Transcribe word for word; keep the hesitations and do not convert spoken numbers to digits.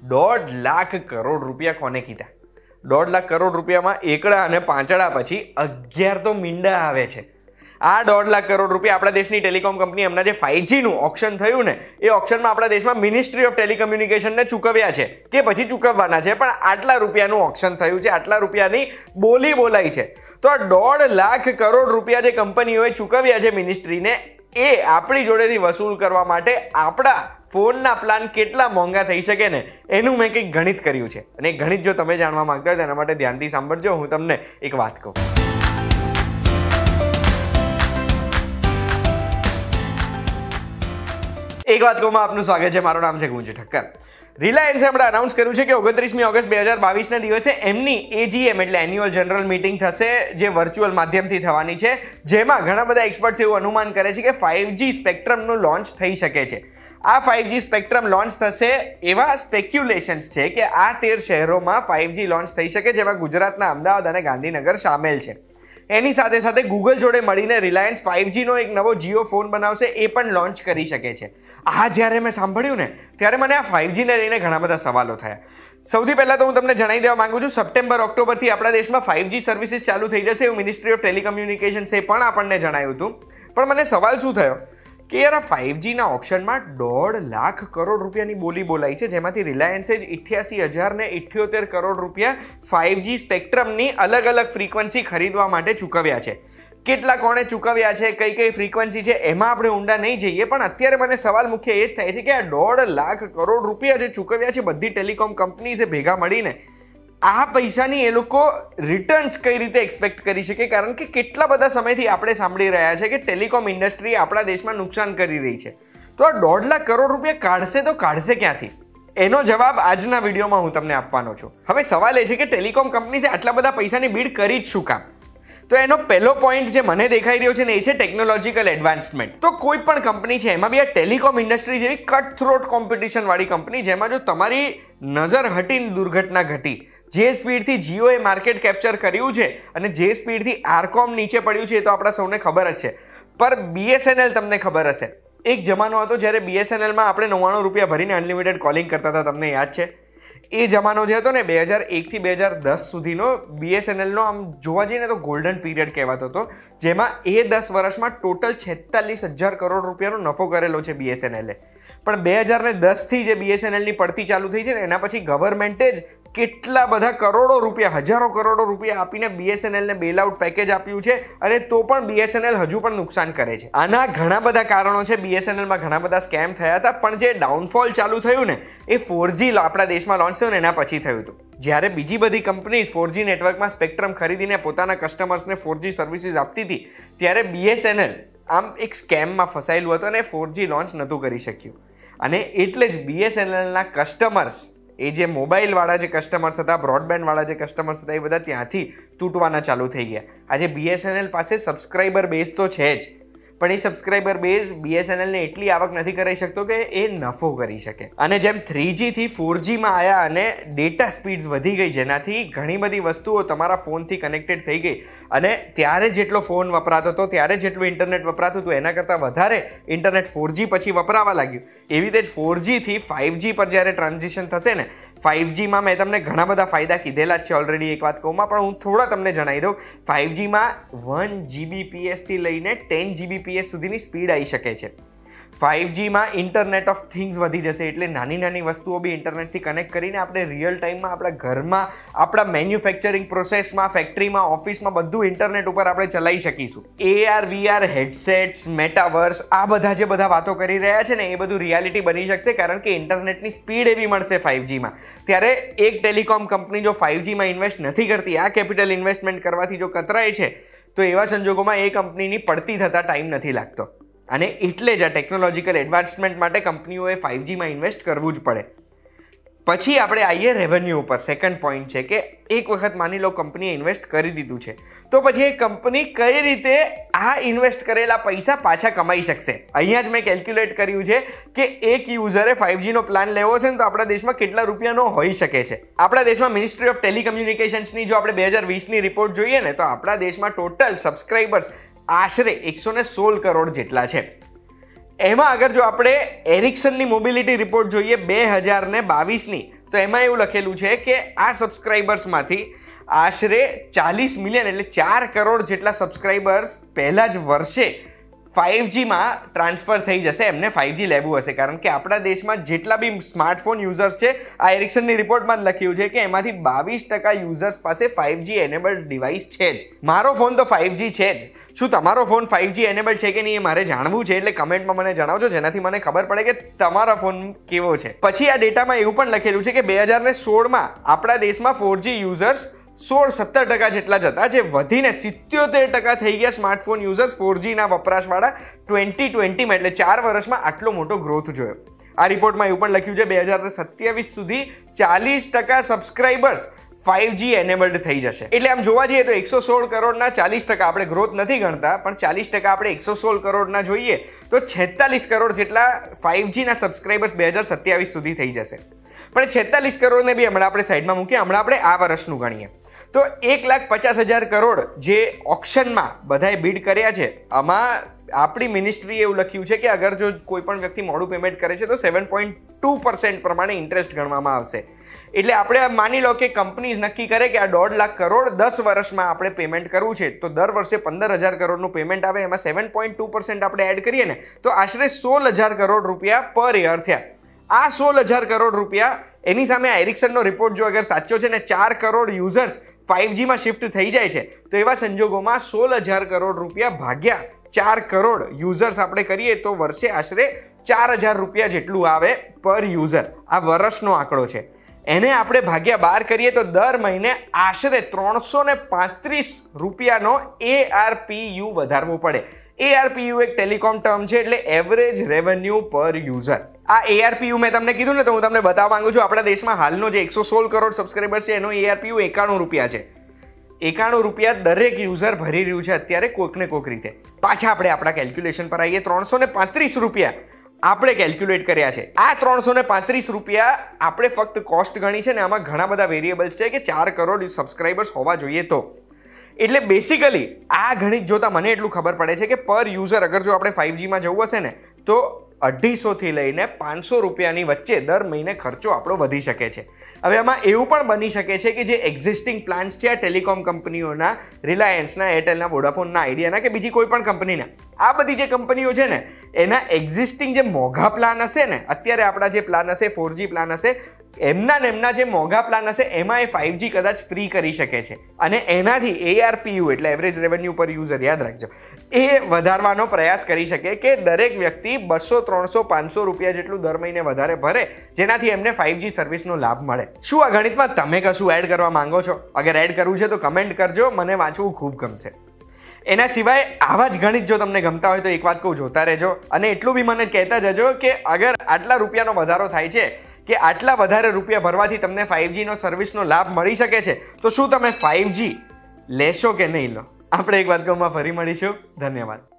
દોઢ લાખ કરોડ રૂપિયા કોને કીધા? દોઢ લાખ કરોડ રૂપિયામાં એકડા અને પાંચડા પછી અગિયાર તો મીંડા આવે છે. આ દોઢ લાખ કરોડ રૂપિયા આપણા દેશની ટેલિકોમ કંપની એમના જે ફાઇવ જી નું ઓક્શન થયું ને એ ઓક્શનમાં આપણા દેશમાં મિનિસ્ટ્રી ઓફ ટેલિકમ્યુનિકેશનને ચૂકવ્યા છે કે પછી ચૂકવવાના છે, પણ આટલા રૂપિયાનું ઓક્શન થયું છે, આટલા રૂપિયાની બોલી બોલાઈ છે. તો આ દોઢ લાખ કરોડ રૂપિયા જે કંપનીઓએ ચૂકવ્યા છે મિનિસ્ટ્રીને, એ આપણી જોડેથી વસૂલ કરવા માટે આપણા ફોનના પ્લાન કેટલા મોંઘા થઈ શકે ને એનું મેં કંઈક ગણિત કર્યું છે. અને એ ગણિત જો તમે જાણવા માંગતા હોય તેના માટે ધ્યાનથી સાંભળજો. હું તમને એક વાત કહું. એક વાત કહું, આપનું સ્વાગત છે. મારું નામ છે ગુંજ ઠક્કર. રિલાયન્સે હમણાં અનાઉન્સ કર્યું છે કે ઓગણત્રીસમી ઓગસ્ટ બે હજાર બાવીસના દિવસે એમની એજીએમ એટલે એન્યુઅલ જનરલ મીટિંગ થશે, જે વર્ચ્યુઅલ માધ્યમથી થવાની છે, જેમાં ઘણા બધા એક્સપર્ટ્સ એવું અનુમાન કરે છે કે ફાઇવ જી સ્પેક્ટ્રમનું લોન્ચ થઈ શકે છે. આ ફાઇવ જી સ્પેક્ટ્રમ લોન્ચ થશે એવા સ્પેક્યુલેશન્સ છે કે આ તેર શહેરોમાં ફાઇવ જી લોન્ચ થઈ શકે, જેમાં ગુજરાતના અમદાવાદ અને ગાંધીનગર સામેલ છે. એની સાથે સાથે ગૂગલ જોડે મળીને રિલાયન્સ ફાઇવ જી નો એક નવો જીઓ ફોન બનાવશે, એ પણ લોન્ચ કરી શકે છે. આ જ્યારે મેં સાંભળ્યું ને ત્યારે મને આ ફાઇવ જી ને લઈને ઘણા બધા સવાલો થયા. સૌથી પહેલાં તો હું તમને જણાવી દેવા માંગુ છું, સપ્ટેમ્બર ઓક્ટોબરથી આપણા દેશમાં ફાઇવ જી સર્વિસીસ ચાલુ થઈ જશે એવું મિનિસ્ટ્રી ઓફ ટેલિકમ્યુનિકેશન્સે પણ આપણને જણાવ્યું હતું. પણ મને સવાલ શું થયો કે યાર આ ફાઇવ જીના ઓપ્શનમાં દોઢ લાખ કરોડ રૂપિયાની બોલી બોલાઈ છે, જેમાંથી રિલાયન્સે જ ઇઠ્યાસી હજાર ને ઇઠ્યોતેર કરોડ રૂપિયા ફાઇવ જી સ્પેક્ટ્રમની અલગ અલગ ફ્રીક્વન્સી ખરીદવા માટે ચૂકવ્યા છે. કેટલા કોણે ચૂકવ્યા છે, કઈ કઈ ફ્રીક્વન્સી છે, એમાં આપણે ઊંડા નહીં જઈએ, પણ અત્યારે મને સવાલ મુખ્ય એ જ થાય છે કે આ દોઢ લાખ કરોડ રૂપિયા જે ચૂકવ્યા છે બધી ટેલિકોમ કંપનીઝે ભેગા મળીને, આ પૈસાની એ લોકો રિટર્ન્સ કઈ રીતે એક્સપેક્ટ કરી શકે? કારણ કે કેટલા બધા સમયથી આપણે સાંભળી રહ્યા છે કે ટેલિકોમ ઇન્ડસ્ટ્રી આપણા દેશમાં નુકસાન કરી રહી છે. તો આ દોઢ લાખ કરોડ રૂપિયા કાઢશે તો કાઢશે ક્યાંથી? એનો જવાબ આજના વિડીયોમાં હું તમને આપવાનો છું. હવે સવાલ એ છે કે ટેલિકોમ કંપનીઝે આટલા બધા પૈસાની બીડ કરી જ શું કામ? તો એનો પહેલો પોઈન્ટ જે મને દેખાઈ રહ્યો છે ને એ છે ટેકનોલોજીકલ એડવાન્સમેન્ટ. તો કોઈ પણ કંપની છે, એમાં બી આ ટેલિકોમ ઇન્ડસ્ટ્રી જેવી કટ થ્રોટ કોમ્પિટિશન વાળી કંપની, જેમાં જો તમારી નજર હટીને દુર્ઘટના ઘટી, જે સ્પીડથી જીઓએ માર્કેટ કેપ્ચર કર્યું છે અને જે સ્પીડથી આરકોમ નીચે પડ્યું છે એ તો આપણા સૌને ખબર જ છે. પર બીએસએનએલ તમને ખબર હશે, એક જમાનો હતો જ્યારે બીએસએનએલમાં આપણે નવ્વાણું રૂપિયા ભરીને અનલિમિટેડ કોલિંગ કરતા હતા, તમને યાદ છે? એ જમાનો જે હતો ને બે હજાર એકથી બે હજાર દસ સુધીનો બીએસએનએલનો આમ જોવા જઈએ ને તો ગોલ્ડન પીરિયડ કહેવાતો હતો, જેમાં એ દસ વર્ષમાં ટોટલ છેતાલીસ હજાર કરોડ રૂપિયાનો નફો કરેલો છે બીએસએનએલે. પણ બે હજાર ને દસથી જે બીએસએનએલની પડતી ચાલુ થઈ છે ને એના પછી ગવર્મેન્ટે જ કેટલા બધા કરોડો રૂપિયા, હજારો કરોડો રૂપિયા આપીને બીએસએનએલને બેલ આઉટ પેકેજ આપ્યું છે, અને તો પણ બીએસએનએલ હજુ પણ નુકસાન કરે છે. આના ઘણા બધા કારણો છે. બીએસએનએલમાં ઘણા બધા સ્કેમ થયા હતા, પણ જે ડાઉનફોલ ચાલુ થયું ને એ ફોર જી આપણા દેશમાં લોન્ચ થયું ને એના પછી થયું હતું. જ્યારે બીજી બધી કંપનીઝ ફોર જી નેટવર્કમાં સ્પેક્ટ્રમ ખરીદીને પોતાના કસ્ટમર્સને ફોર જી સર્વિસીસ આપતી હતી, ત્યારે બીએસએનએલ આમ એક સ્કેમમાં ફસાયેલું હતું અને ફોર જી લોન્ચ નહોતું કરી શક્યું. અને એટલે જ બીએસએનએલના કસ્ટમર્સ, એ જે મોબાઈલવાળા જે કસ્ટમર્સ હતા, બ્રોડબેન્ડવાળા જે કસ્ટમર્સ હતા, એ બધા ત્યાંથી તૂટવાના ચાલુ થઈ ગયા. આજે બીએસએનએલ પાસે સબસ્ક્રાઈબર બેઝ તો છે જ, પણ એ સબસ્ક્રાઈબર બેઝ બીએસએનએલને એટલી આવક નથી કરી શકતો કે એ નફો કરી શકે. અને જેમ થ્રી જીથી ફોર જીમાં આવ્યા અને ડેટા સ્પીડ્સ વધી ગઈ, જેનાથી ઘણી બધી વસ્તુઓ તમારા ફોનથી કનેક્ટેડ થઈ ગઈ, અને ત્યારે જેટલો ફોન વપરાતો હતો, ત્યારે જેટલું ઇન્ટરનેટ વપરાતું હતું એના કરતાં વધારે ઇન્ટરનેટ ફોર જી પછી વપરાવા લાગ્યું. એવી રીતે જ ફોર જીથી ફાઇવ જી પર જ્યારે ટ્રાન્ઝિશન થશે ને, ફાઇવ જીમાં મેં તમને ઘણા બધા ફાયદા કીધેલા જ છે ઓલરેડી એક વાત કહું, પણ હું થોડા તમને જણાવી દઉં. ફાઇવ જીમાં વન જીબીપીએસથી લઈને ટેન જીબીપીએસ સુધીની સ્પીડ આવી શકે છે. ફાઇવ જીમાં ઇન્ટરનેટ ઓફ થિંગ્સ વધી જશે, એટલે નાની નાની વસ્તુઓ બી ઇન્ટરનેટથી કનેક્ટ કરીને આપણે રિયલ ટાઈમમાં આપણા ઘરમાં, આપણા મેન્યુફેક્ચરિંગ પ્રોસેસમાં, ફેક્ટરીમાં, ઓફિસમાં બધું ઇન્ટરનેટ ઉપર આપણે ચલાવી શકીશું. એઆર, વીઆર, હેડસેટ્સ, મેટાવર્સ, આ બધા જે બધા વાતો કરી રહ્યા છે ને એ બધું રિયાલિટી બની શકશે, કારણ કે ઇન્ટરનેટની સ્પીડ એવી મળશે ફાઇવ જીમાં. ત્યારે એક ટેલિકોમ કંપની જો ફાઇવ જીમાં ઇન્વેસ્ટ નથી કરતી, આ કેપિટલ ઇન્વેસ્ટમેન્ટ કરવાથી જો કતરાય છે, તો એવા સંજોગોમાં એ કંપનીની પડતી થતાં ટાઈમ નથી લાગતો. અને એટલે જ આ ટેકનોલોજીકલ એડવાન્સમેન્ટ માટે કંપનીઓએ ફાઇવ જીમાં ઇન્વેસ્ટ કરવું જ પડે. પછી આપણે આવીએ રેવન્યુ ઉપર. સેકન્ડ પોઈન્ટ છે કે એક વખત માની લો કંપનીએ ઇન્વેસ્ટ કરી દીધું છે, તો પછી એ કંપની કઈ રીતે આ ઇન્વેસ્ટ કરેલા પૈસા પાછા કમાઈ શકશે? અહીંયા જ મેં કેલ્ક્યુલેટ કર્યું છે કે એક યુઝરે ફાઇવ જીનો પ્લાન લેવો છે ને તો આપણા દેશમાં કેટલા રૂપિયાનો હોઈ શકે છે. આપણા દેશમાં મિનિસ્ટ્રી ઓફ ટેલિકમ્યુનિકેશન્સની જો આપણે બે હજાર વીસની રિપોર્ટ જોઈએ ને, તો આપણા દેશમાં ટોટલ સબસ્ક્રાઇબર્સ આશરે એકસો ને સોળ કરોડ જેટલા છે. એમાં અગર જો આપણે એરિક્સનની મોબિલિટી રિપોર્ટ જોઈએ બે હજાર ને બાવીસની, તો એમાં એવું લખેલું છે કે આ સબસ્ક્રાઈબર્સમાંથી આશરે ચાલીસ મિલિયન એટલે ચાર કરોડ જેટલા સબસ્ક્રાઈબર્સ પહેલા જ વર્ષે ફાઇવ જીમાં ટ્રાન્સફર થઈ જશે, એમને ફાઇવ જી લેવું હશે. કારણ કે આપણા દેશમાં જેટલા બી સ્માર્ટફોન યુઝર્સ છે, આ એરિક્સનની રિપોર્ટમાં જ લખ્યું છે કે એમાંથી બાવીસ ટકા યુઝર્સ પાસે ફાઇવ જી એનેબલ્ડ ડિવાઇસ છે જ. મારો ફોન તો ફાઇવ જી છે જ. શું તમારો ફોન ફાઇવ જી એનેબલ્ડ છે કે નહીં એ મારે જાણવું છે, એટલે કમેન્ટમાં મને જણાવજો, જેનાથી મને ખબર પડે કે તમારા ફોન કેવો છે. પછી આ ડેટામાં એવું પણ લખેલું છે કે બે હજાર ને સોળમાં આપણા દેશમાં ફોર જી યુઝર્સ સોળ સત્તર ટકા જેટલા જ હતા, જે વધીને સિત્યોતેર ટકા થઈ ગયા સ્માર્ટફોન યુઝર્સ ફોર જીના વપરાશવાળા ટ્વેન્ટી ટ્વેન્ટીમાં, એટલે ચાર વર્ષમાં આટલો મોટો ગ્રોથ જોયો. આ રિપોર્ટમાં એવું પણ લખ્યું છે બે હજાર સત્યાવીસ સુધી ચાલીસ ટકા સબસ્ક્રાઈબર્સ ફાઇવ જી એનેબલ્ડ થઈ જશે. એટલે આમ જોવા જઈએ તો એકસો સોળ કરોડના ચાલીસ ટકા આપણે ગ્રોથ નથી ગણતા, પણ ચાલીસ ટકા આપણે એકસો સોળ કરોડના જોઈએ તો છેતાલીસ કરોડ જેટલા ફાઇવ જીના સબસ્ક્રાઈબર્સ બે હજાર સત્યાવીસ સુધી થઈ જશે. પણ છેતાલીસ કરોડને બી હમણાં આપણે સાઈડમાં મૂકીએ, હમણાં આપણે આ વર્ષનું ગણીએ તો એક લાખ પચાસ હજાર કરોડ જે ઓક્શનમાં બધાએ બીડ કર્યા છે, આમાં આપણી મિનિસ્ટ્રીએ એવું લખ્યું છે કે અગર જો કોઈ પણ વ્યક્તિ મોડું પેમેન્ટ કરે છે તો સેવન પોઈન્ટ ટુ પર્સન્ટ પ્રમાણે ઇન્ટરેસ્ટ ગણવામાં આવશે. એટલે આપણે માની લો કે કંપનીઝ નક્કી કરે કે આ દોઢ લાખ કરોડ દસ વર્ષમાં આપણે પેમેન્ટ કરવું છે, તો દર વર્ષે પંદર હજાર કરોડનું પેમેન્ટ આવે, એમાં સેવન પોઈન્ટ ટુ પર્સન્ટ આપણે એડ કરીએ ને તો આશરે સોળ હજાર કરોડ રૂપિયા પર યર થયા. આ સોળ હજાર કરોડ રૂપિયા એની સામે આ એરિક્સનનો રિપોર્ટ જો અગર સાચો છે ને ચાર કરોડ યુઝર્સ ફાઇવ જીમાં શિફ્ટ થઈ જાય છે, તો એવા સંજોગોમાં સોળ હજાર કરોડ રૂપિયા ભાગ્યા ચાર કરોડ યુઝર્સ આપણે કરીએ તો વર્ષે આશરે ચાર હજાર રૂપિયા જેટલું આવે પર યુઝર. આ વર્ષનો આંકડો છે. એને આપણે ભાગ્યા બાર કરીએ તો દર મહિને આશરે ત્રણસો ને પાંત્રીસ રૂપિયાનો એ આર પી યુ વધારવો પડે. એ આર પી યુ એક ટેલિકોમ ટર્મ છે, એટલે એવરેજ રેવન્યુ પર યુઝર. આ એ આર પી યુ મેં તમને કીધું ને તો હું તમને બતાવવા માંગુ છું. આપણા દેશમાં હાલનો જે એકસો સોળ કરોડ સબસ્ક્રાઈબર્સ છે એનો એ આર પી યુ એકાણું રૂપિયા છે. એકાણું રૂપિયા દરેક યુઝર ભરી રહ્યું છે અત્યારે કોઈક ને કોઈક રીતે. પાછા આપણે આપણા કેલ્ક્યુલેશન પર આવીએ. ત્રણસો ને પાંત્રીસ રૂપિયા આપણે કેલ્ક્યુલેટ કર્યા છે. આ ત્રણસો ને પાંત્રીસ રૂપિયા આપણે ફક્ત કોસ્ટ ગણી છે ને આમાં ઘણા બધા વેરિયેબલ્સ છે કે ચાર કરોડ સબસ્ક્રાઈબર્સ હોવા જોઈએ તો. એટલે બેસિકલી આ ગણિત જોતા મને એટલું ખબર પડે છે કે પર યુઝર અગર જો આપણે ફાઇવ જીમાં જવું હશે ને તો અઢીસોથી લઈને પાંચસો રૂપિયાની વચ્ચે દર મહિને ખર્ચો આપણો વધી શકે છે. હવે આમાં એવું પણ બની શકે છે કે જે એક્ઝિસ્ટિંગ પ્લાન્સ છે આ ટેલિકોમ કંપનીઓના, રિલાયન્સના, એરટેલના, વોડાફોનના, આઈડિયાના કે બીજી કોઈ પણ કંપનીના, આ બધી જે કંપનીઓ છે ને એના એક્ઝિસ્ટિંગ જે મોંઘા પ્લાન હશે ને, અત્યારે આપણા જે પ્લાન હશે ફોર જી પ્લાન હશે, એમના ને એમના જે મોંઘા પ્લાન હશે એમાં એ ફાઇવ જી કદાચ ફ્રી કરી શકે છે. અને એનાથી એ આર પી યુ એટલે એવરેજ રેવન્યુ પર યુઝર યાદ રાખજો, એ વધારવાનો પ્રયાસ કરી શકે કે દરેક વ્યક્તિ બસો ત્રણસો પાંચસો રૂપિયા જેટલું દર મહિને વધારે ભરે, જેનાથી એમને ફાઇવ જી સર્વિસનો લાભ મળે. શું આ ગણિતમાં તમે કશું એડ કરવા માંગો છો? અગર એડ કરવું છે તો કમેન્ટ કરજો, મને વાંચવું ખૂબ ગમશે. એના સિવાય આવા જ ગણિત જો તમને ગમતા હોય તો એક વાત કહું, જોતા રહેજો. અને એટલું બી મને કહેતા જજો કે અગર આટલા રૂપિયાનો વધારો થાય છે કે આટલા વધારે રૂપિયા ભરવાથી તમને ફાઇવ જીનો સર્વિસનો લાભ મળી શકે છે, તો શું તમે ફાઇવ જી લેશો કે નહીં લો? આપણે એક વાત કહું, ફરી મળીશું. ધન્યવાદ.